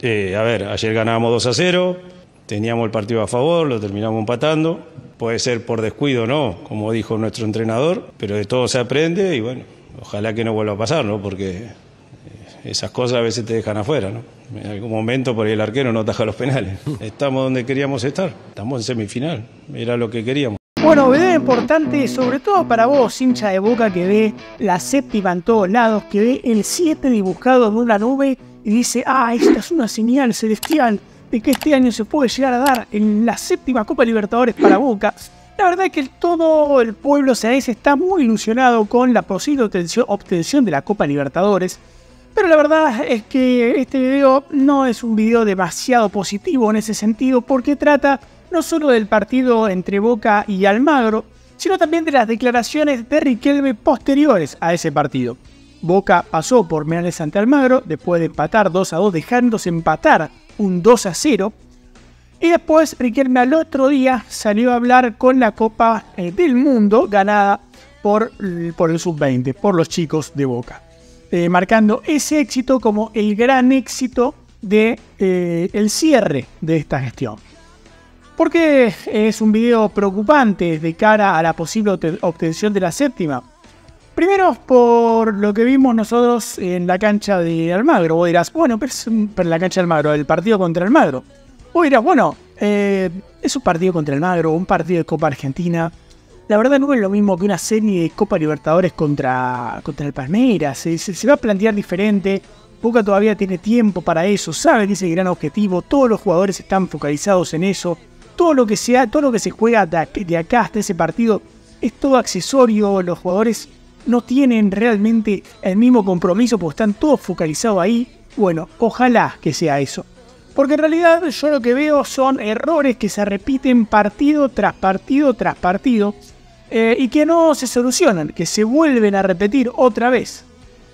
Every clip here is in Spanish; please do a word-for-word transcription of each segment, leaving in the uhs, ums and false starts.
Eh, a ver, ayer ganábamos dos a cero, teníamos el partido a favor, lo terminamos empatando. Puede ser por descuido, ¿no? Como dijo nuestro entrenador, pero de todo se aprende y bueno, ojalá que no vuelva a pasar, ¿no? Porque esas cosas a veces te dejan afuera, ¿no? En algún momento por ahí el arquero no ataja los penales. Estamos donde queríamos estar, estamos en semifinal, era lo que queríamos. Bueno, video importante, sobre todo para vos, hincha de Boca, que ve la séptima en todos lados, que ve el siete dibujado en una nube y dice, ah, esta es una señal celestial de que este año se puede llegar a dar en la séptima Copa Libertadores para Boca. La verdad es que todo el pueblo cearense está muy ilusionado con la posible obtención, obtención de la Copa Libertadores. Pero la verdad es que este video no es un video demasiado positivo en ese sentido, porque trata no solo del partido entre Boca y Almagro, sino también de las declaraciones de Riquelme posteriores a ese partido. Boca pasó por penales ante Almagro, después de empatar dos a dos, dejándose empatar un dos a cero. Y después Riquelme al otro día salió a hablar con la Copa eh, del Mundo ganada por, por el sub veinte, por los chicos de Boca. Eh, marcando ese éxito como el gran éxito del de, eh, cierre de esta gestión. Porque es un video preocupante de cara a la posible obtención de la séptima. Primero, por lo que vimos nosotros en la cancha de Almagro. Vos dirás, bueno, pero es un, pero en la cancha de Almagro, el partido contra Almagro. Vos dirás, bueno, eh, es un partido contra Almagro, un partido de Copa Argentina. La verdad no es lo mismo que una serie de Copa Libertadores contra, contra el Palmeiras. Se, se, se va a plantear diferente. Boca todavía tiene tiempo para eso, sabe que es el gran objetivo. Todos los jugadores están focalizados en eso. Todo lo que, sea, todo lo que se juega de, de acá hasta ese partido es todo accesorio. Los jugadores no tienen realmente el mismo compromiso porque están todos focalizados ahí. Bueno, ojalá que sea eso. Porque en realidad yo lo que veo son errores que se repiten partido tras partido tras partido. Eh, y que no se solucionan, que se vuelven a repetir otra vez.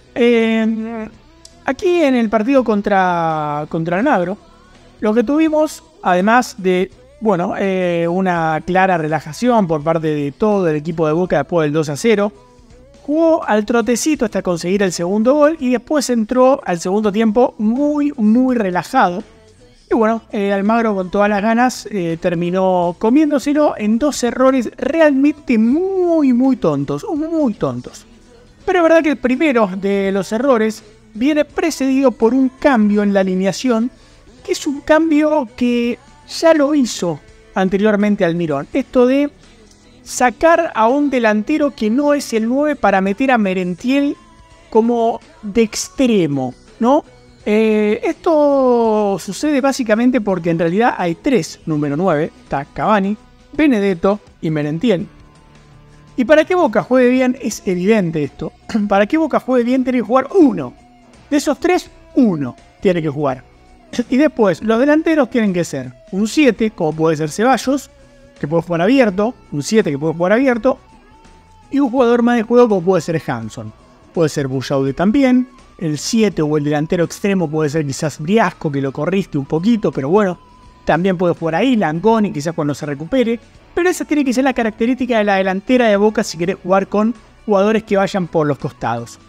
Eh, aquí en el partido contra, contra Almagro, lo que tuvimos, además de bueno, eh, una clara relajación por parte de todo el equipo de Boca después del dos a cero, jugó al trotecito hasta conseguir el segundo gol y después entró al segundo tiempo muy, muy relajado. Y bueno, eh, Almagro con todas las ganas eh, terminó comiéndoselo en dos errores realmente muy, muy tontos, muy tontos. Pero es verdad que el primero de los errores viene precedido por un cambio en la alineación, que es un cambio que ya lo hizo anteriormente Almirón. Esto de sacar a un delantero que no es el nueve para meter a Merentiel como de extremo, ¿no? Eh, esto sucede básicamente porque en realidad hay tres número nueve, está Cavani, Benedetto y Merentiel. Y para que Boca juegue bien es evidente esto. Para que Boca juegue bien tiene que jugar uno. De esos tres, uno tiene que jugar. Y después los delanteros tienen que ser un siete, como puede ser Ceballos, que puede jugar abierto, un siete que puede jugar abierto, y un jugador más de juego como puede ser Hanson. Puede ser Bouchaude también. El siete o el delantero extremo puede ser quizás Briasco, que lo corriste un poquito, pero bueno, también puede jugar ahí, Langoni, quizás cuando se recupere. Pero esa tiene que ser la característica de la delantera de Boca si querés jugar con jugadores que vayan por los costados.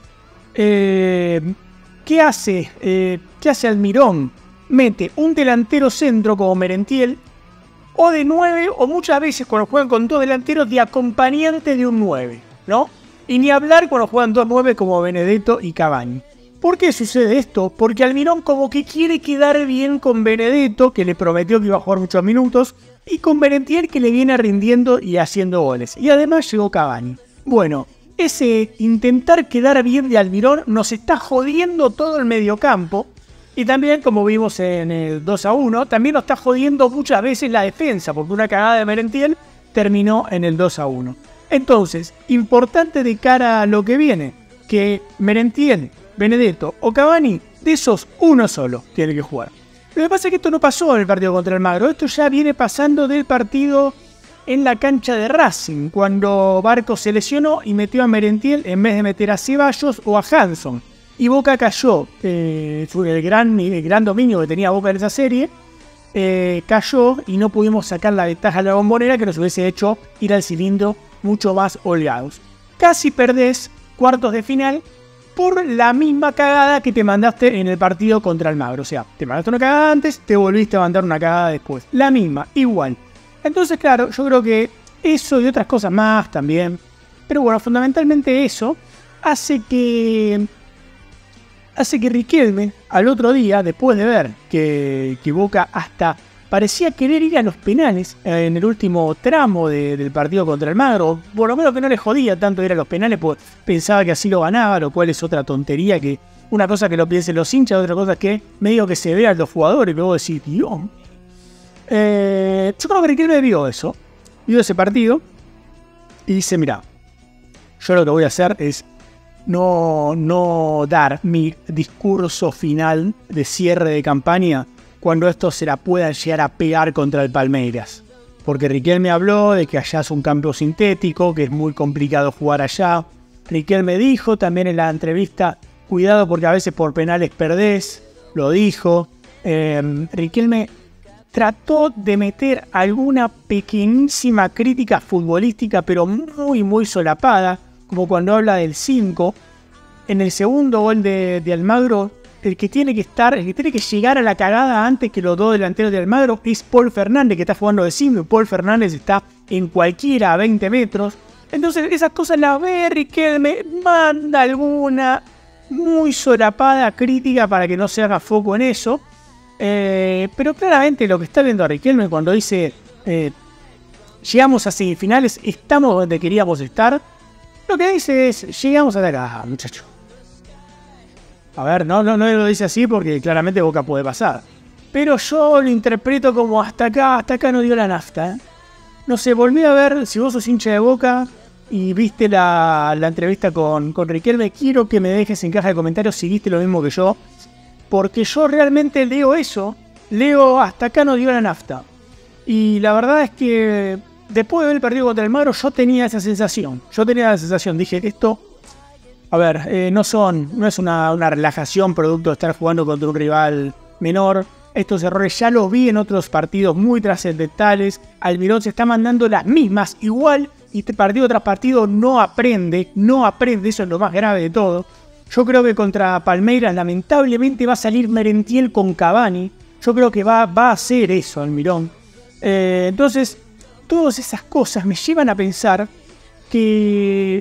Eh, ¿Qué hace? Eh, ¿Qué hace Almirón? Mete un delantero centro como Merentiel, o de nueve, o muchas veces cuando juegan con dos delanteros de acompañante de un nueve, ¿no? Y ni hablar cuando juegan dos nueve como Benedetto y Cavani. ¿Por qué sucede esto? Porque Almirón como que quiere quedar bien con Benedetto, que le prometió que iba a jugar muchos minutos, y con Merentiel, que le viene rindiendo y haciendo goles. Y además llegó Cavani. Bueno, ese intentar quedar bien de Almirón nos está jodiendo todo el mediocampo. Y también, como vimos en el dos a uno, también nos está jodiendo muchas veces la defensa, porque una cagada de Merentiel terminó en el dos a uno. Entonces, importante de cara a lo que viene, que Merentiel, Benedetto o Cavani, de esos uno solo tiene que jugar. Lo que pasa es que esto no pasó en el partido contra Almagro, esto ya viene pasando del partido en la cancha de Racing, cuando Barcos se lesionó y metió a Merentiel en vez de meter a Ceballos o a Hanson. Y Boca cayó, eh, fue el gran, el gran dominio que tenía Boca en esa serie, eh, cayó y no pudimos sacar la ventaja a la Bombonera que nos hubiese hecho ir al cilindro mucho más holgados. Casi perdés cuartos de final, por la misma cagada que te mandaste en el partido contra Almagro. O sea, te mandaste una cagada antes, te volviste a mandar una cagada después. La misma, igual. Entonces, claro, yo creo que eso y otras cosas más también. Pero bueno, fundamentalmente eso hace que... Hace que Riquelme, al otro día, después de ver que, que Boca hasta parecía querer ir a los penales en el último tramo de, del partido contra Almagro, por lo menos que no le jodía tanto ir a los penales, pues pensaba que así lo ganaba, lo cual es otra tontería, que una cosa que lo piensen los hinchas, otra cosa que medio que se vean los jugadores, y luego decir, Dios. Eh, yo creo que Riquelme vio eso, vio ese partido, y dice, mira, yo lo que voy a hacer es No, no dar mi discurso final de cierre de campaña cuando esto se la pueda llegar a pegar contra el Palmeiras. Porque Riquelme habló de que allá es un campo sintético, que es muy complicado jugar allá. Riquelme dijo también en la entrevista, cuidado porque a veces por penales perdés, lo dijo. Eh, Riquelme trató de meter alguna pequeñísima crítica futbolística, pero muy, muy solapada, como cuando habla del cinco, en el segundo gol de, de Almagro, el que tiene que estar, el que tiene que llegar a la cagada antes que los dos delanteros de Almagro es Paul Fernández, que está jugando de cinco, y Paul Fernández está en cualquiera a veinte metros. Entonces esas cosas las ve Riquelme, manda alguna muy solapada crítica para que no se haga foco en eso. Eh, pero claramente lo que está viendo a Riquelme cuando dice eh, llegamos a semifinales, estamos donde queríamos estar, lo que dice es, llegamos hasta acá, muchacho. A ver, no, no, no lo dice así porque claramente Boca puede pasar. Pero yo lo interpreto como hasta acá, hasta acá no dio la nafta. ¿eh? No sé, volví a ver, si vos sos hincha de Boca y viste la, la entrevista con, con Riquelme, quiero que me dejes en caja de comentarios si viste lo mismo que yo. Porque yo realmente leo eso, leo hasta acá no dio la nafta. Y la verdad es que después de ver el partido contra el Almagro, yo tenía esa sensación. Yo tenía la sensación, dije, esto, a ver, eh, no son, no es una, una relajación producto de estar jugando contra un rival menor. Estos errores ya los vi en otros partidos muy trascendentales. Almirón se está mandando las mismas igual y partido tras partido no aprende, no aprende, eso es lo más grave de todo. Yo creo que contra Palmeiras lamentablemente va a salir Merentiel con Cavani. Yo creo que va, va a hacer eso Almirón. Eh, entonces, todas esas cosas me llevan a pensar que,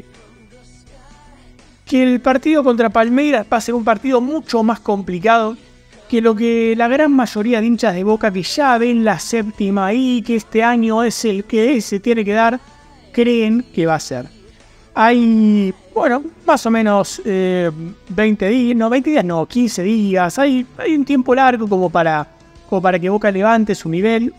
que el partido contra Palmeiras va a ser un partido mucho más complicado que lo que la gran mayoría de hinchas de Boca que ya ven la séptima ahí, que este año es el que se tiene que dar, creen que va a ser. Hay, bueno, más o menos eh, veinte días, no, veinte días no, quince días, hay, hay un tiempo largo como para, como para que Boca levante su nivel.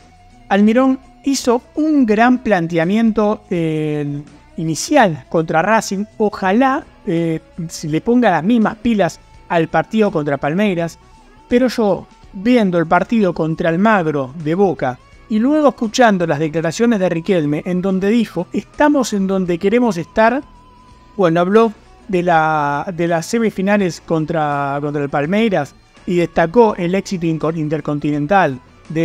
Almirón hizo un gran planteamiento eh, inicial contra Racing. Ojalá eh, se le ponga las mismas pilas al partido contra Palmeiras. Pero yo, viendo el partido contra Almagro de Boca y luego escuchando las declaraciones de Riquelme en donde dijo, estamos en donde queremos estar, bueno, habló de, la, de las semifinales contra, contra el Palmeiras y destacó el éxito intercontinental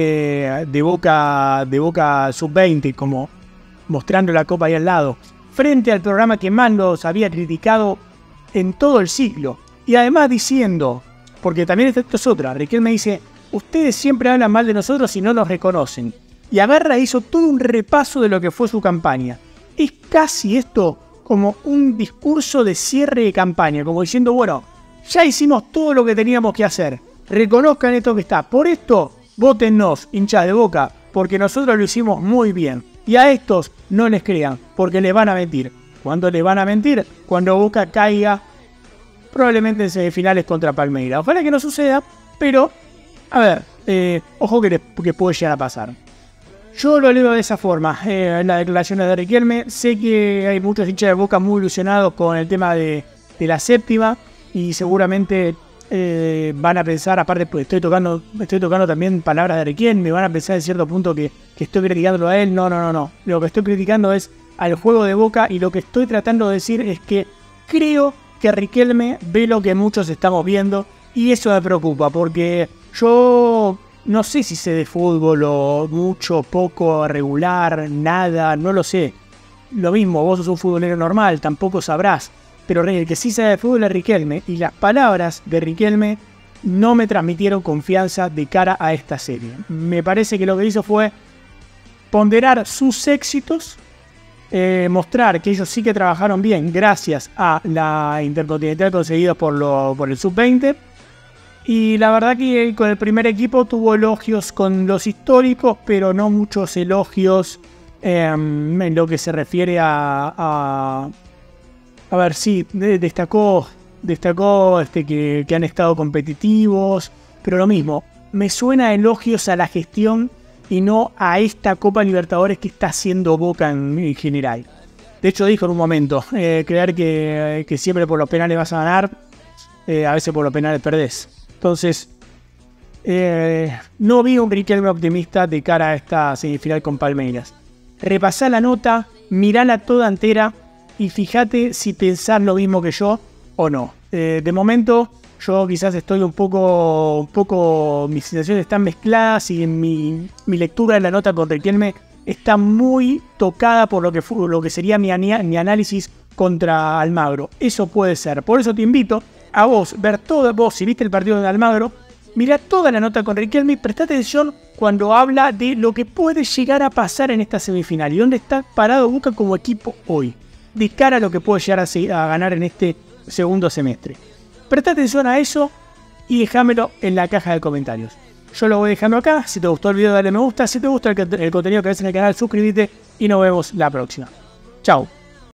de, de Boca, de Boca sub veinte, como mostrando la copa ahí al lado, frente al programa que más los había criticado en todo el siglo. Y además diciendo, porque también esto es otra, Riquelme dice, ustedes siempre hablan mal de nosotros y no nos reconocen. Y agarra, hizo todo un repaso de lo que fue su campaña. Es casi esto como un discurso de cierre de campaña, como diciendo, bueno, ya hicimos todo lo que teníamos que hacer. Reconozcan esto que está. Por esto, vótennos, hinchas de Boca, porque nosotros lo hicimos muy bien. Y a estos no les crean, porque les van a mentir. ¿Cuándo les van a mentir? Cuando Boca caiga probablemente en semifinales contra Palmeiras. Ojalá que no suceda, pero, a ver, eh, ojo que, le, que puede llegar a pasar. Yo lo leo de esa forma, eh, en las declaraciones de Riquelme. Sé que hay muchos hinchas de Boca muy ilusionados con el tema de, de la séptima y seguramente eh, van a pensar, aparte pues estoy tocando, estoy tocando también palabras de Riquelme, van a pensar en cierto punto que, que estoy criticándolo a él. No, no, no, no. Lo que estoy criticando es al juego de Boca y lo que estoy tratando de decir es que creo que Riquelme ve lo que muchos estamos viendo y eso me preocupa porque yo no sé si sé de fútbol o mucho, poco, regular, nada, no lo sé. Lo mismo, vos sos un futbolero normal, tampoco sabrás. pero el que sí sabe de fútbol es Riquelme, y las palabras de Riquelme no me transmitieron confianza de cara a esta serie. Me parece que lo que hizo fue ponderar sus éxitos, eh, mostrar que ellos sí que trabajaron bien gracias a la Intercontinental conseguida por, lo, por el sub veinte. Y la verdad que con el primer equipo tuvo elogios con los históricos, pero no muchos elogios eh, en lo que se refiere a... A, a ver, sí, destacó, destacó este, que, que han estado competitivos, pero lo mismo, me suena a elogios a la gestión y no a esta Copa Libertadores que está haciendo Boca en, en general. De hecho dijo en un momento, eh, creer que, que siempre por los penales vas a ganar, eh, a veces por los penales perdés. Entonces, eh, no vi un Riquelme optimista de cara a esta semifinal con Palmeiras. Repasá la nota, mirala toda entera y fíjate si pensás lo mismo que yo o no. Eh, de momento, yo quizás estoy un poco, un poco, mis sensaciones están mezcladas y mi, mi lectura de la nota con Riquelme está muy tocada por lo que, fue, lo que sería mi, mi análisis contra Almagro. Eso puede ser. Por eso te invito a vos ver todo, vos si viste el partido de Almagro, mirá toda la nota con Riquelme y presta atención cuando habla de lo que puede llegar a pasar en esta semifinal y dónde está parado Boca como equipo hoy, de cara a lo que puede llegar a, a ganar en este segundo semestre. Presta atención a eso y déjamelo en la caja de comentarios. Yo lo voy dejando acá. Si te gustó el video, dale me gusta. Si te gusta el, el contenido que ves en el canal, suscríbete y nos vemos la próxima. Chao.